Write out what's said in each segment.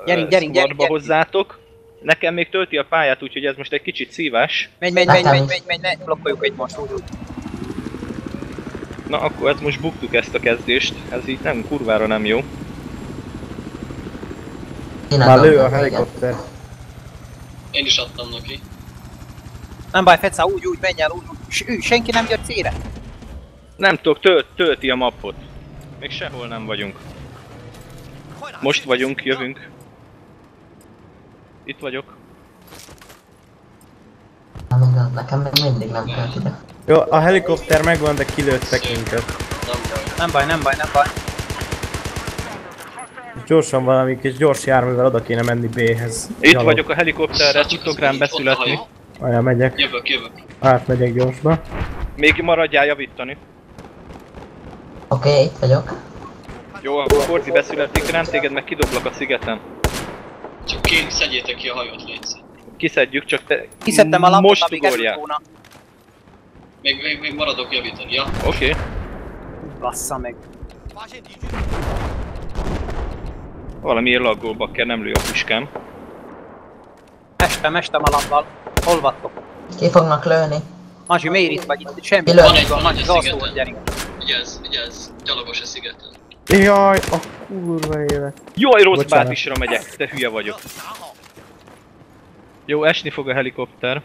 gyerünk. hozzátok. Nekem még tölti a pályát, úgyhogy ez most egy kicsit szívás. Megy, ne blokkoljuk egymást. Na akkor ezt most buktuk ezt a kezdést, ez így nem, kurvára nem jó. Már lő a helikopter. Én is adtam neki. Nem baj, Feca, úgy, menj el, úgy. Senki nem jött célre. Nem tudok, tölti a mappot. Még sehol nem vagyunk. Most vagyunk, jövünk. Itt vagyok. Nekem még mindig nem tölt ide. Jó, a helikopter megvan, de kilőttek minket. Nem baj. Gyorsan valami kis gyors járművel oda kéne menni B-hez. Itt vagyok a helikopterre, tudtok rám beszületni. Olyan megyek. Jövök. Átmegyek gyorsba. Még maradjál javítani. Oké, itt vagyok. Jó, akkor Forti beszületik rám, téged meg kidoblak a szigeten. Csak szedjétek ki a hajót, légy. Kiszedjük, csak te Kiszedtem a lapot, most amíg ugorjál. volna. Még maradok javítani, ja? Oké. Bassza meg. Valamiért laggol, bakker, nem lő a füskám. Estem a lappal. Hol vattok? Ki fognak lőni? Mazsi, miért itt vagy? Itt semmi. Kilő. Van egy Mazsi, szigeten. rosszul, gyerünk. Vigyázz, gyalogos a szigeten. Jaj, a kurva élet. Jaj, rossz Bocsánat. bázisra megyek, te hülye vagyok. Jó, esni fog a helikopter.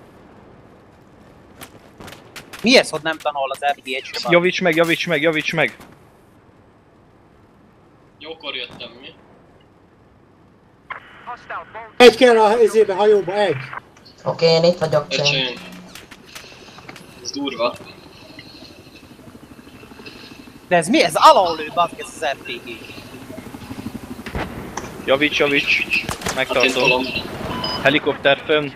Mi ez, hogy nem tanul az RDH-re? Javíts meg! Jókor jöttem, mi? Egy kell a izébe, hajóba, egy. Oké, én itt vagyok, Csény. Öcsém. Ez durva. De ez mi? Ez alallő, bazd, ez az RPG. Javíts! Megtartom. Tolom. Helikopter fönn.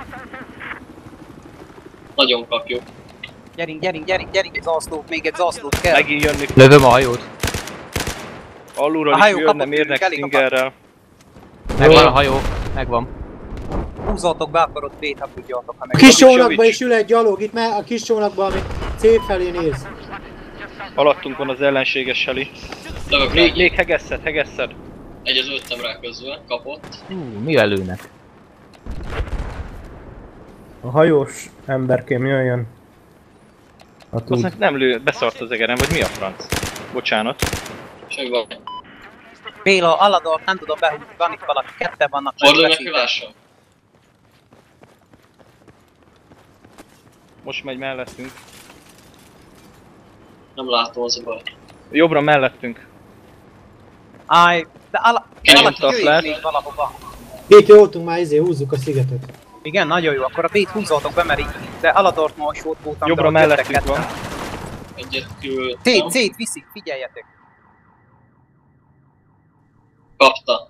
Nagyon kapjuk. Gyerünk, zászlót, még egy zászlót kell. Megint jönni. Lövöm a hajót. Alulról A is hajó jönne, kapott mérnek tőlünk, elég Stingerrel. Megvan a hajó. Megvan. Húzzatok be, akkor ott B-t, ha tudjátok, ha A meg... kis csónakba javíts. is ül egy gyalog, itt a kis csónakba, ami C felé néz. Alattunk van az ellenséges heli. Lövök rá, Még hegeszed. egyet lőttem rá közben, kapott. Mivel lőnek? A hajós emberkém jöjjön. Ha tud. Aznak nem lő, beszart az egerem, vagy mi a franc? Bocsánat. Semmi baj. Béla, Aladort nem tudom behúzni, van itt valaki, ketten vannak. Fordulj neki, veszítek. lássa. Most megy mellettünk. Nem látom, az a baj. Jobbra mellettünk. Áj, de Elnyomta a jöjjünk flash. még valahova. Itt jóltunk már, húzzuk a szigetet. Igen, nagyon jó, akkor a B-t húzzatok be, mert így, de Aladort ma is ott voltam. Jobbra de ott jöttek mellettünk van. ketten. Egyet küldtem. C-t viszik, figyeljetek. Kapta.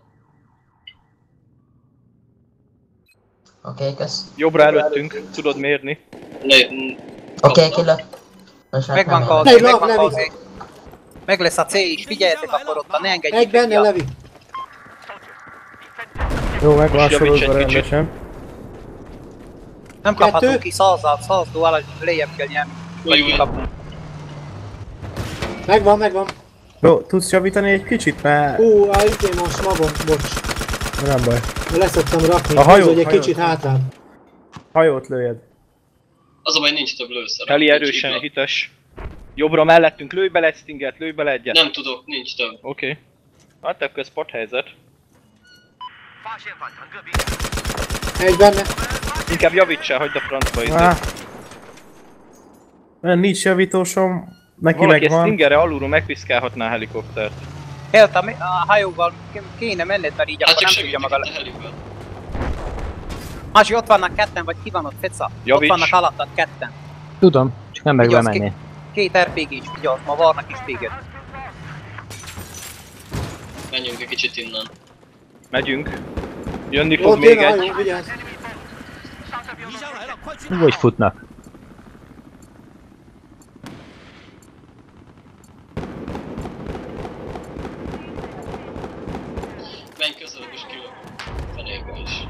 Oké, kösz. Jobbra előttünk, tudod mérni. Oké, kilőtt. Most hát Megvan nem kauzé, Egy megvan lap, kauzé. Meg lesz a C is, figyeljetek akkor ott, ne engedjék. Egy benne, Levi. Jó, megvan Most javíts sorozva egy kicsit. rendesen. Nem Kettő. kaphatunk ki, szalzdó alatt lejjebb kell nyerni. Vagy Új. kikapunk. Megvan. Jó, tudsz javítani egy kicsit, mert Izé most magam, bocs. nem baj. Leszoktam rakni, A hajó, húzod egy hajó. kicsit hátrább. Hajót lőjed. Az a baj, nincs több lőszer. Heli Nincs erősen igaz. hites. Jobbra mellettünk, lőj bele egy Stingert, lőj bele egyet. Nem tudok, nincs több. Oké. Hát akkor spot helyzet. Egy benne. Inkább javítsál, hagyd a francba itt. Mert nincs javítósom, neki Valaki egy megvan. Stingerre alulról megpiszkálhatná a helikoptert. Helt a hajóval kéne menned, mert így Hát akkor csak nem tudja segítek maga itt a heliből. Masi, ott vannak ketten, vagy ki van ott, Feca? Javíts. Ott vannak alattad ketten. Tudom, csak nem meg Vigyázz, bemenni. Két RPG is, vigyázz, ma varnak is téged. Menjünk egy kicsit innen. Megyünk. Jönni fog Ott még jön a egy. hajó, vigyázz. Hogy futnak? Menj közelebb és kilök. Fenébe is.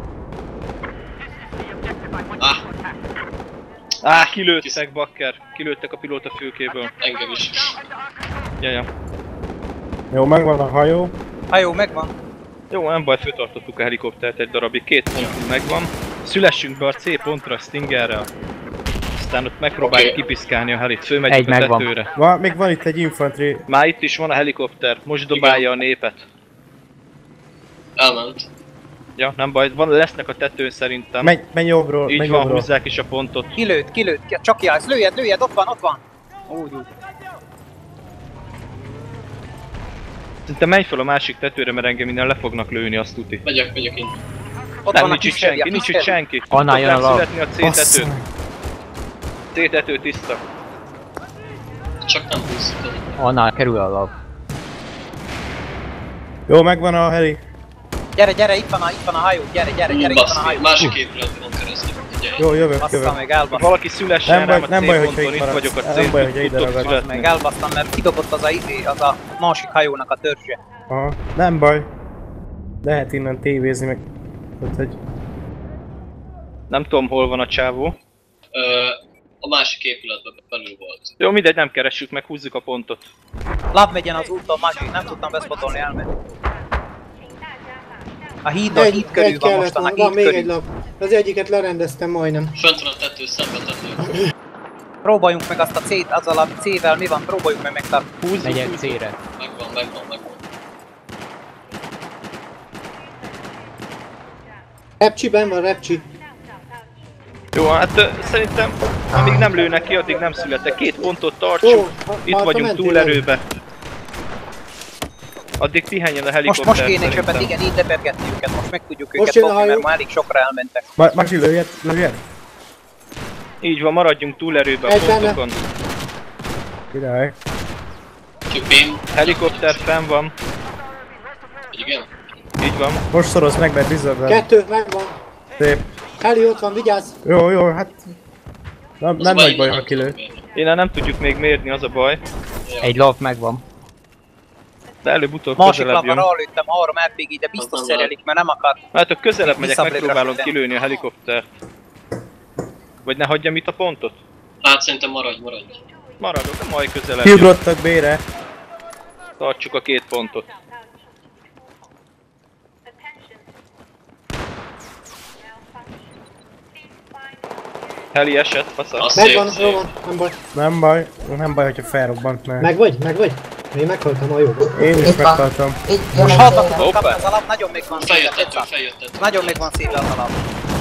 Kilőttek, bakker. Kilőttek a pilóta fülkéből. Engem is. Jaja. Jó, megvan a hajó. Hajó megvan. Jó, nem baj, föltartottuk a helikoptert egy darabig, 2 pontunk megvan. Szülessünk be a C pontra Stingerrel. Aztán ott megpróbáljuk kipiszkálni a helit, fölmegyünk Egy a megvan. tetőre. Még van itt egy infantry. Már itt is van a helikopter, most dobálja a népet. Elment. Ja, nem baj, lesznek a tetőn szerintem. Menj jobbról, Így menj van, jobbról. húzzák is a pontot. Kilőtt, csak jársz, lőjed, ott van. Úgy. Szerintem menj fel a másik tetőre, mert engem innen le fognak lőni, azt tuti. Megyek innen. Ott Nem, van a nincs itt kis feri, senki, nincs itt senki. Annál jön a Tudok lap. születni a C tetőt. C tető tiszta. Csak nem húzzuk el. Annál kerül a lap. Jó, megvan a heli. Gyere, itt van a hajó, gyere, itt van a hajó. Másik épületben van keresztül. Jó, jövök. Bassza meg, elbasztam. Valaki szülessen rám a Nem C baj, hogyha ponton, itt itt vagyok a maradsz. C Nem baj, hogyha ide tudtok ragadsz. születni. Meg elbasztam, mert kidobott az a másik hajónak a törzse. Aha, nem baj. Lehet innen tévézni meg. Hogy Nem tudom, hol van a csávó. A másik épületben belül volt. Jó, mindegy, nem keressük meg, húzzuk a pontot. Láb megyen az úton, Maggi, nem tudtam beszpotolni, elmegy. A híd körül van mostan, a van híd még egy körül. lap. Az egyiket lerendeztem majdnem. Fönt van a tető, szembe tető. Próbáljunk meg azt a C-t, azzal a C-vel mi van, próbáljuk meg megtartani. Megyek C-re. Megvan. Repcsiben van, Repcsi. Jó, hát szerintem amíg nem lőnek ki, addig nem születek. 2 pontot tartsuk, itt Marta, vagyunk mentél túlerőbe. Addig pihenjen a Most helikopter kéne szerintem. csöpet, igen, így tepergetni őket, most meg tudjuk Most őket jön a fogni, mert hajó. már elég sokra elmentek. Maggi, lőjed. Így van, maradjunk túlerőbe a Egy benne. pontokon. Király. Kipim. Helikopter fenn van, Igen. így van. Most szoroz meg, mert bizzad rá. 2, megvan. Szép. Heli ott van, vigyázz. Jó, hát... Nem nagy baj, ha kilő. Innen nem tudjuk még mérni, az a baj. Egy lap megvan. De előbb-utóbb Másik közelebb lapra jön. rálőttem 3 RPG, de biztos Az szerelik, mert nem akar. Hát ha közelebb megyek, Visszablőre megpróbálom sütni. kilőni a helikoptert. Vagy ne hagyjam itt a pontot? Hát szerintem maradj. Maradok, majd közelebb jön. Kiugrottak B-re. Tartsuk a 2 pontot. Heli eset, faszal. Az Megvan, szép. jó van, nem baj. Nem baj, hogyha felrobbant, mert... Meg vagy? Én meghaltam a jóba. Én is Itt van. megtaláltam. Itt jön Most egy haltak széle. tudok kapni Hoppá. az alap, nagyon még van szépen. Feljött. Nagyon még van szépen az alap.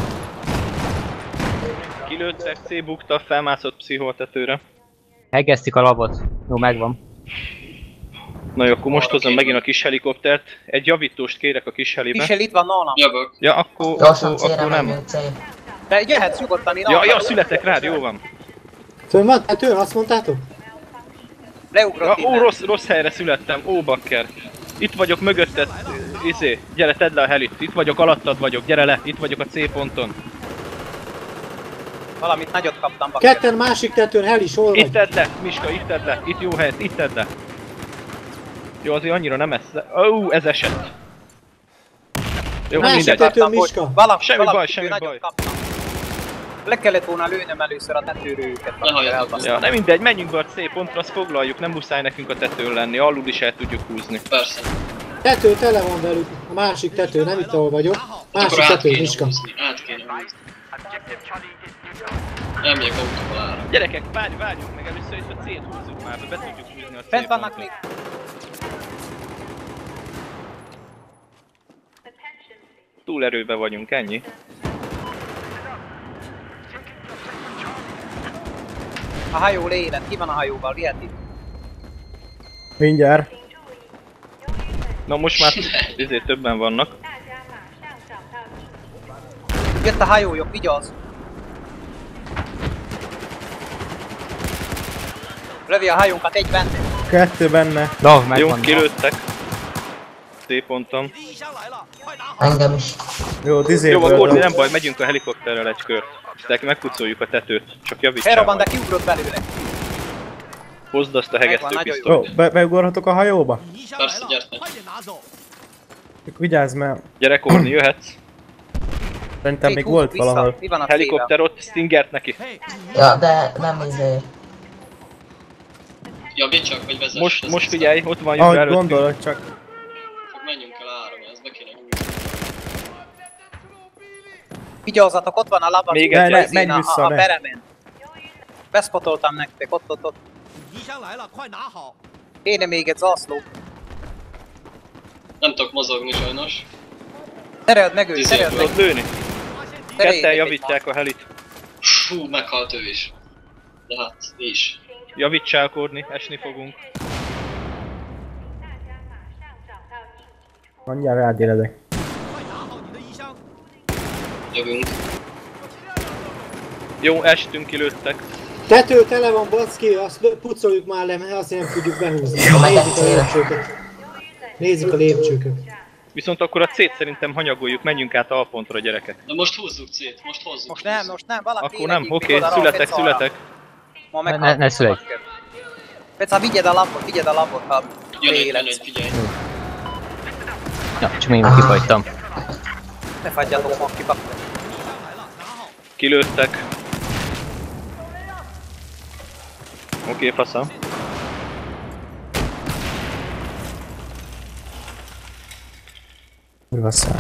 Kilőttek, C bukta, felmászott pszichótetőre. Hegesztik a labot. Jó, megvan. Na jó, akkor most hozom megint a kis helikoptert. Egy javítóst kérek a kis helibe. Kisel itt van nálam. Jövök. Ja, akkor Gyorsan C-re nem. menjünk, C. De jöhetsz nyugodtan, én Ja, arra. születek rád, jó van. Fönn van tető, azt mondtátok? Leugrott Ja, ó, innen. rossz helyre születtem, ó bakker. Itt vagyok mögötted, gyere, tedd le a helit. Itt vagyok, alattad vagyok, gyere le, itt vagyok a C ponton. Valamit nagyot kaptam, bakker. Ketten másik tetőn, Heli, hol Itt vagy? tedd le, Miska, itt tedd le, itt jó hely, itt tedd le. Jó, azért annyira nem essz. Ó, ez esett. Jó, Másik mindegy. tető. Kaptam, Miska. hogy valami Semmi baj, valamit semmi nagyot baj. kaptam. Le kellett volna lőnöm először a tetőről őket. Ne halljatok. elbasztam. Ja, nem mindegy, menjünk be a C pontra, azt foglaljuk, nem muszáj nekünk a tetőn lenni, alul is el tudjuk húzni. Persze. Tető tele van velük. A másik tető, nem itt ahol vagyok. Másik Akkor át tető, kéne Miska. húzni. Nem megyek autóval ára. Gyerekek, várjunk meg először itt a C-t húzzuk már, be tudjuk húzni a C Fent vannak pontot. még. Túlerőbe vagyunk, ennyi. A hajó leélet, ki van a hajóval, viheti? Mindjárt. Na most már többen vannak. Jött a hajójuk, vigyázz! Lövi a hajónkat egy benne. 2 benne. Lav Jó, megvan. kilőttek. C ponton. Engem is. Jó, Jó, dizéből. akkor nem baj, megyünk a helikopterrel egy kört. Aztán megpucoljuk a tetőt. Csak javítsál Felrobban, de majd. kiugrott belőle. Hozd azt a Megvan, hegesztő nagyon Jó, pisztolyt. beugorhatok a hajóba? Persze, gyertek. Csak vigyázz, mert Gyere, Korni, jöhetsz. szerintem még Húzzuk volt vissza. valahol. Mi van a Helikopter ott, Stingert neki. Ja, de nem izé. Javítsak, vagy vezess. Most figyelj, ott van jövő Ahogy előttünk. gondolod, csak Menjünk el ára, mert ezt be kéne húzni. Vigyázzatok, ott van a lava. Még egy, a, menj vissza, a ne. peremen. Beszpotoltam nektek, ott. Kéne még egy zászló. Nem tudok mozogni sajnos. Tereld meg őt, tereld meg. Tudod lőni? Ketten javítják a helit. Fú, meghalt ő is. De hát, is. Javítsálkodni, esni fogunk. Mondjál rád éledek. Jövünk. Jó, estünk, kilőttek. Tető tele van, backi, azt pucoljuk már le, mert azt nem tudjuk behúzni. Jó, Nézzük a célra. lépcsőket. Nézzük a lépcsőket. Viszont akkor a C-t szerintem hanyagoljuk, menjünk át alpontra, gyerekek. De most húzzuk C-t, most hozzuk. Most nem, valaki Akkor nem, énedik, oké, még oda rá, születek, Fecára. születek. Ma Ne meghalt. születj. Fecá, vigyed a lapot, ha Jön élet. egy, figyelj. Ja, csak még kifagytam. Ne fagyjatok ma kiba. Kilőttek. Oké, faszam. Kurva szár.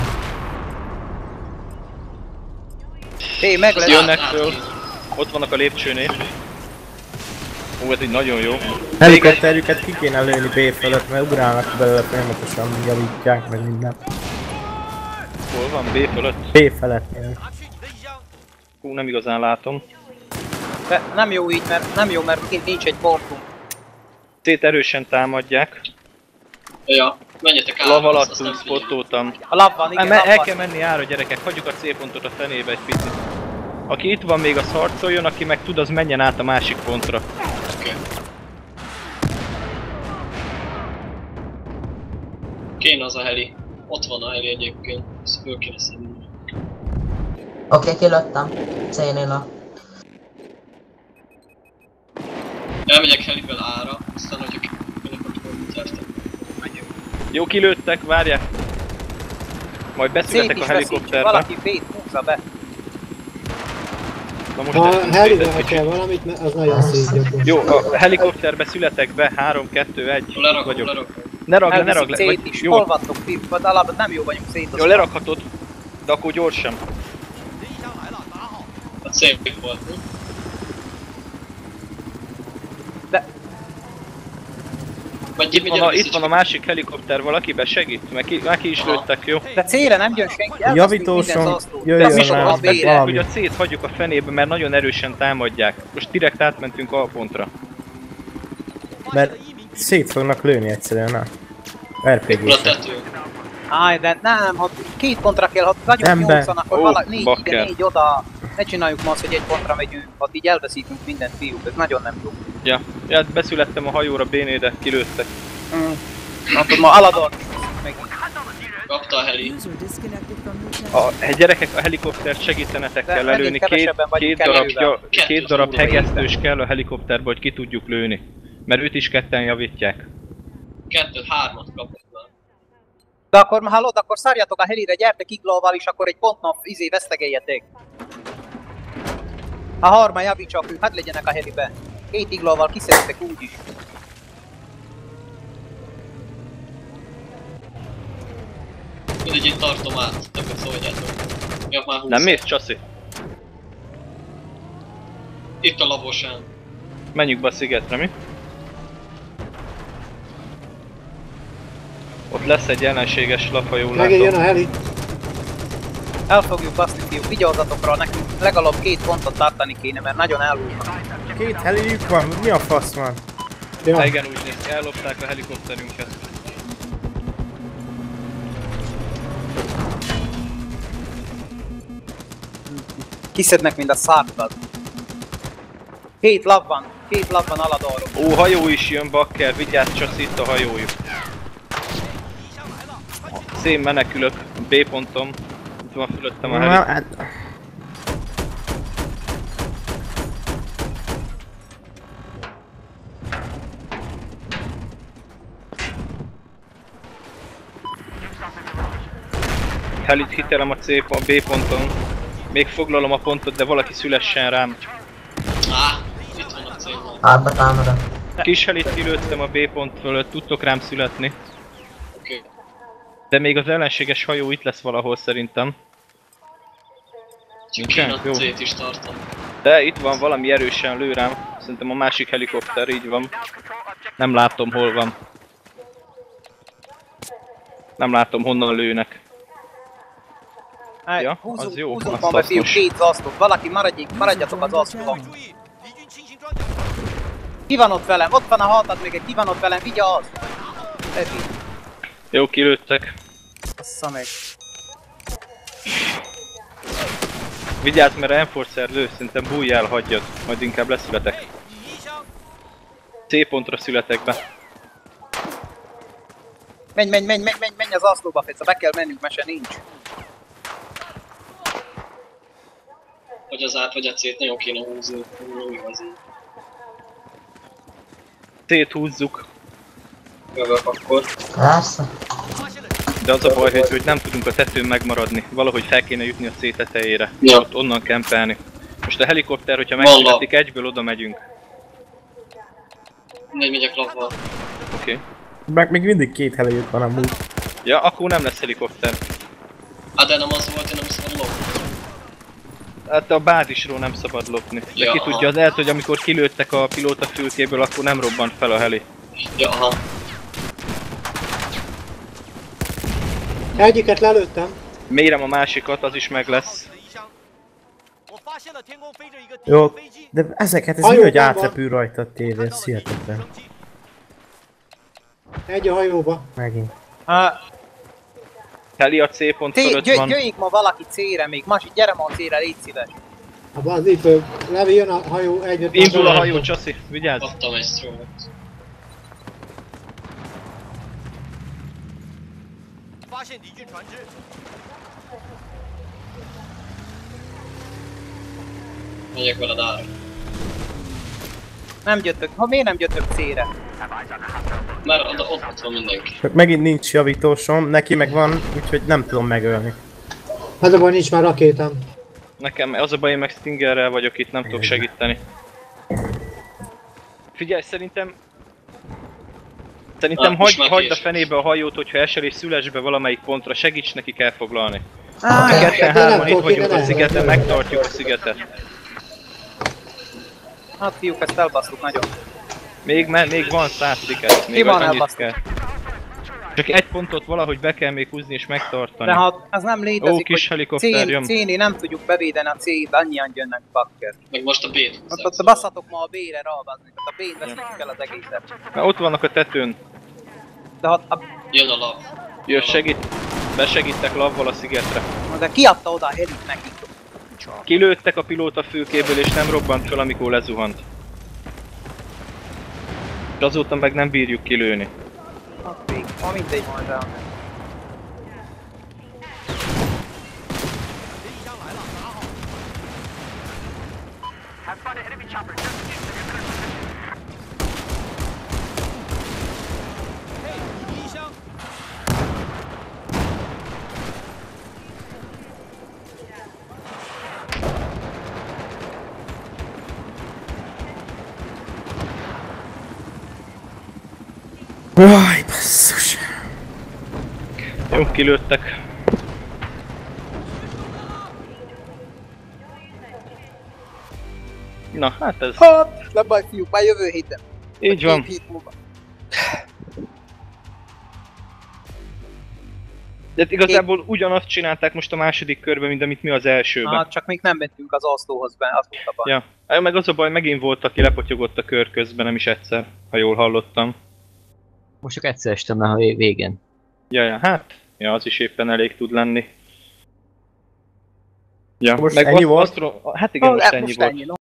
Hé, meg lesz. Jönnek föl. Ott vannak a lépcsőnél. Ó, ez így nagyon jó. Helikopterjüket ki kéne lőni B fölött, mert ugrálnak belőle folyamatosan, javítják meg minden. Hol van? B fölött? B felettnél. Hú, nem igazán látom. De nem jó így, mert kint nincs egy pontunk. C-t erősen támadják. Ja, menjetek át. Lav azt alatt nem figyelj. spottoltam. A lap van, igen, lap El van. kell menni ára, gyerekek, hagyjuk a C pontot a fenébe egy picit. Aki itt van még, az harcoljon, aki meg tud, az menjen át a másik pontra. Oké. Kéne az a heli. Ott van a heli egyébként. Ezt föl kéne szedni. Oké, kilőttem. C-nél a... Elmegyek helivel ára, aztán hogyha kéne, akkor gyertek. Jó, kilőttek, várják. Majd Szét beszületek is a veszítjük, helikopterbe. valaki B-t húzza be. Na most Ha teszünk helivel szét ha egy kell kicsit. valamit, mert az nagyon szép gyakor. Jó, a helikopterbe születek be, 3, 2, 1, Lerakom, vagyok. lerakom. Ne ragd le, ne Elviszik ragd le, C-t is, jó, hol vantok ti? Vagy alapban nem jó vagyunk szét. jó, lerakhatod, de akkor gyorsan. Hát szép volt, mi? De Vagy Itt van a másik helikopter, valaki besegít? Meg ki is Aha. lőttek, jó? De C-re nem jön senki, elvesztünk minden Javítóson zászlót. jöjjön De rá, az B-re. valami. Hogy a C-t hagyjuk a fenébe, mert nagyon erősen támadják. Most direkt átmentünk a pontra. Mert szét fognak lőni egyszerűen, na. a RPG-sek. tető. Áj, de nem, ha két pontra kell, ha nagyon Nem be. nyolcan, akkor Ó, valaki négy bakker. ide, négy oda. Ne csináljuk ma azt, hogy egy pontra megyünk, ha így elveszítünk mindent, fiúk, ez nagyon nem jó. Ja, beszülettem a hajóra B-nél, de kilőttek. Akkor ma Aladon megint. Kapta a heli. Gyerekek, a helikoptert segítenetek De kell megint lelőni. kevesebben vagyunk Két darab, erővel. két darab Kettőt hegesztős kell a helikopterbe, hogy ki tudjuk lőni. Mert őt is ketten javítják. 2-3-at kapott már. De akkor ma hallod, akkor szárjatok a helire, gyertek iglóval is, akkor egy pontnap vesztegeljetek. A harma javítsak ők, hadd legyenek a helibe. Két iglóval kiszedtek úgyis. Mindegy, én tartom át, többet szóljatok. Ja, már 20. Nem mész, Csaszi? Itt a labosán. Menjünk be a szigetre, mi? Ott lesz egy ellenséges lap, ha jól Megint jön a látom. heli. El fogjuk baszni, fiúk, vigyázzatokra, nekünk legalább 2 pontot tartani kéne, mert nagyon elhúznak. Két heliük van, mi a fasz van? Ja. Igen, úgy néz ki, ellopták a helikopterünket. Kiszednek, mint a szártad. Két lap van Aladorról. Ó, hajó is jön, bakker, vigyázz, Csaszi, itt a hajójuk. Szén menekülök, B pontom. Itt van fölöttem a Na, heli. hát... Helit hitelem a B ponton. Még foglalom a pontot, de valaki szülessen rám. Itt van a célban. Hátba támadok. Kis helit kilőttem a B pont fölött, tudtok rám születni. Oké. De még az ellenséges hajó itt lesz valahol szerintem. Csak én Jó. a C-t is tartom. De itt van, valami erősen lő rám. Szerintem a másik helikopter így van. Nem látom, hol van. Nem látom, honnan lőnek. Ja, az jó, Húzzunk az van be, fiúk, hasznos. 2 zászlót. Valaki maradjatok az asztalon. Ki van ott velem? Ott van a haltad még, ki van ott velem, vigyázz! Epi. Jó, kilőttek. Bassza meg. Vigyázz, mert a Enforcer lő, szerintem bújj el, hagyjad. Majd inkább leszületek. C pontra születek be. Menj az aszlóba, Feca, be kell mennünk, mese nincs. Vagy az át, vagy a C-t nagyon kéne húzni. Nem igazi. C-t húzzuk. Jövök akkor. Persze. De az a baj, hogy nem tudunk a tetőn megmaradni. Valahogy fel kéne jutni a C tetejére. Ja. Ott onnan kempelni. Most a helikopter, hogyha megszületik, egyből oda megyünk. Nem megyek lapval. Oké. Meg még mindig 2 helyük van amúgy. Ja, akkor nem lesz helikopter. Hát de nem az volt, hogy nem szabad lopni. Hát a bázisról nem szabad lopni. De Ja, ki aha. tudja, az lehet, hogy amikor kilőttek a pilóta fülkéből, akkor nem robbant fel a heli. Ja, aha. Egyiket lelőttem. Mérem a másikat, az is meg lesz. Jó, de ezeket, ez Hajó mi, hogy van. átrepül rajta a tévé, ez hihetetlen. Egy a hajóba. Megint. Heli a C pont fölött van. Jöjjünk ma valaki C-re még, Masi, gyere ma a C-re, légy szíves. Az itt, Levi jön a hajó, egyet. Indul a hajó, Csaszi, vigyázz! Kaptam egy stroke. Megyek veled ára. Nem jöttök, miért nem jöttök C-re? Mert ott van mindenki. Csak megint nincs javítósom, neki meg van, úgyhogy nem tudom megölni. Az a baj, nincs már rakétám. Nekem az a baj, én meg Stingerrel vagyok itt, nem tudok segíteni. Figyelj, szerintem most már hagyd a késő. fenébe a hajót, hogyha esel és szüles be valamelyik pontra, segíts nekik elfoglalni. Á, Ketten de nem hárman itt tudok, vagyunk én a szigeten, nem. megtartjuk a szigetet. hát fiúk, ezt elbasztuk nagyon. Még van 100 sziget, Ki még van annyit elbasztuk? kell. Csak egy pontot valahogy be kell még húzni és megtartani. De ha az nem létezik, Ó, kis hogy helikopter jön. C-nél nem tudjuk bevédeni a C-t, annyian jönnek bakker. Meg most a B-t Ott basszatok ma a B-re rálbazni, tehát a B-t veszünk el az egészet. Na, ott vannak a tetőn. De, Jön a lap. Jössz, besegítek lavval a szigetre. de ki adta oda a helit nekik? Kilőttek a pilóta fülkéből és nem robbant fel, amikor lezuhant. És azóta meg nem bírjuk kilőni. Hát még, ma mindegy majd rá. Jaj, basszus. Jó, kilőttek. Na, hát ez Hát, nem baj fiúk, már jövő héten. így van. 2 hét múlva. De igazából ugyanazt csinálták most a második körben, mint amit mi az elsőben. Hát csak még nem mentünk az asztóhoz be, az volt a baj. Ja. Meg az a baj, megint volt, aki lepotyogott a kör közben, nem is egyszer, ha jól hallottam. Most csak egyszer estem a végén. Ja, hát, ja, az is éppen elég tud lenni. Ja, Most meg ennyi volt? Hát igen, most ennyi volt. no.